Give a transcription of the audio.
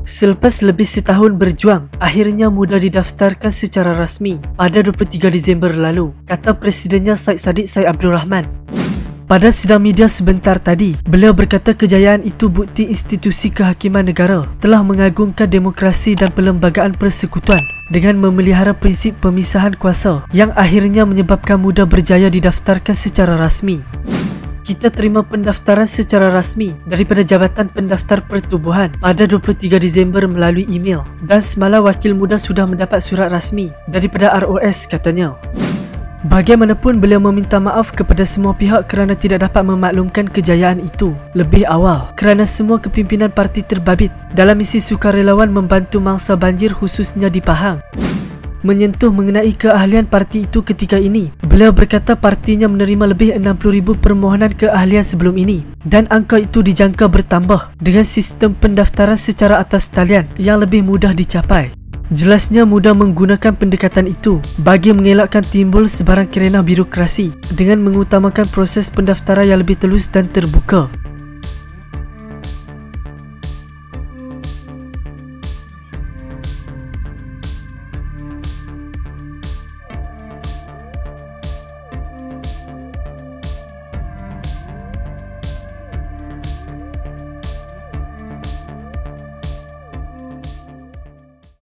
Selepas lebih setahun berjuang, akhirnya Muda didaftarkan secara rasmi pada 23 Disember lalu, kata Presidennya Syed Saddiq Syed Abdul Rahman. Pada sidang media sebentar tadi, beliau berkata kejayaan itu bukti institusi kehakiman negara telah mengagungkan demokrasi dan perlembagaan persekutuan dengan memelihara prinsip pemisahan kuasa yang akhirnya menyebabkan Muda berjaya didaftarkan secara rasmi. Kita terima pendaftaran secara rasmi daripada Jabatan Pendaftar Pertubuhan pada 23 Disember melalui email dan semalam Wakil Muda sudah mendapat surat rasmi daripada ROS, katanya. Bagaimanapun, beliau meminta maaf kepada semua pihak kerana tidak dapat memaklumkan kejayaan itu lebih awal kerana semua kepimpinan parti terbabit dalam misi sukarelawan membantu mangsa banjir khususnya di Pahang. Menyentuh mengenai keahlian parti itu ketika ini, beliau berkata partinya menerima lebih 60,000 permohonan keahlian sebelum ini dan angka itu dijangka bertambah dengan sistem pendaftaran secara atas talian yang lebih mudah dicapai. Jelasnya Muda menggunakan pendekatan itu bagi mengelakkan timbul sebarang kerana birokrasi dengan mengutamakan proses pendaftaran yang lebih telus dan terbuka.